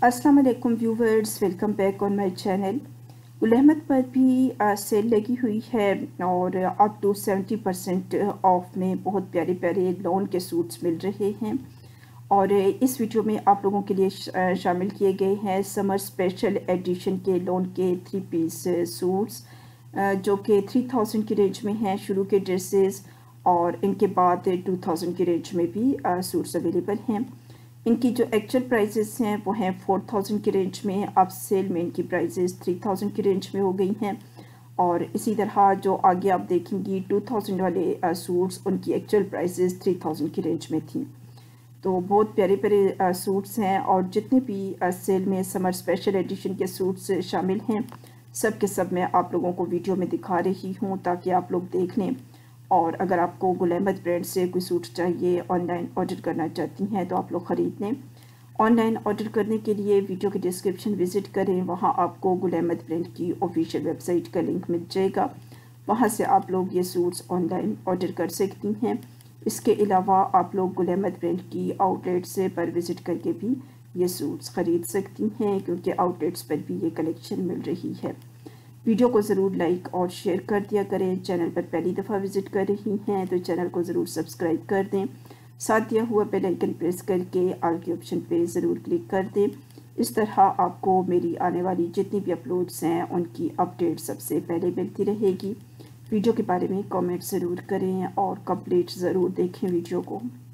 अस्सलाम वालेकुम viewers, welcome back on my channel. Ahmad पर भी सेल लगी हुई है और अप टू 70% ऑफ में बहुत प्यारे प्यारे लॉन के सूट्स मिल रहे हैं। और इस वीडियो में आप लोगों के लिए शामिल किए गए हैं समर स्पेशल एडिशन के लॉन के 3 पीस सूट्स, जो कि 3000 की रेंज में हैं शुरू के ड्रेसेस, और इनके बाद 2000 की रेंज में भी सूट्स अवेलेबल हैं। इनकी जो एक्चुअल प्राइजेस हैं वो हैं 4000 की रेंज में। अब सेल में इनकी प्राइजेस 3000 की रेंज में हो गई हैं। और इसी तरह जो आगे आप देखेंगी 2000 वाले सूट्स, उनकी एक्चुअल प्राइजेस 3000 की रेंज में थी। तो बहुत प्यारे प्यारे सूट्स हैं, और जितने भी सेल में समर स्पेशल एडिशन के सूट्स शामिल हैं सब के सब मैं आप लोगों को वीडियो में दिखा रही हूँ ताकि आप लोग देख लें। और अगर आपको अहमद ब्रांड से कोई सूट चाहिए, ऑनलाइन ऑर्डर करना चाहती हैं तो आप लोग ख़रीद लें। ऑनलाइन ऑर्डर करने के लिए वीडियो के डिस्क्रिप्शन विज़िट करें, वहां आपको अहमद ब्रांड की ऑफिशियल वेबसाइट का लिंक मिल जाएगा। वहां से आप लोग ये सूट्स ऑनलाइन ऑर्डर कर सकती हैं। इसके अलावा आप लोग अहमद ब्रांड की आउटलेट्स पर विज़िट करके भी ये सूट्स ख़रीद सकती हैं, क्योंकि आउटलेट्स पर भी ये कलेक्शन मिल रही है। वीडियो को ज़रूर लाइक और शेयर कर दिया करें। चैनल पर पहली दफ़ा विज़िट कर रही हैं तो चैनल को ज़रूर सब्सक्राइब कर दें। साथ दिया हुआ बेल आइकन प्रेस करके ऑल के ऑप्शन पे ज़रूर क्लिक कर दें। इस तरह आपको मेरी आने वाली जितनी भी अपलोड्स हैं उनकी अपडेट सबसे पहले मिलती रहेगी। वीडियो के बारे में कमेंट ज़रूर करें और कंप्लीट ज़रूर देखें वीडियो को।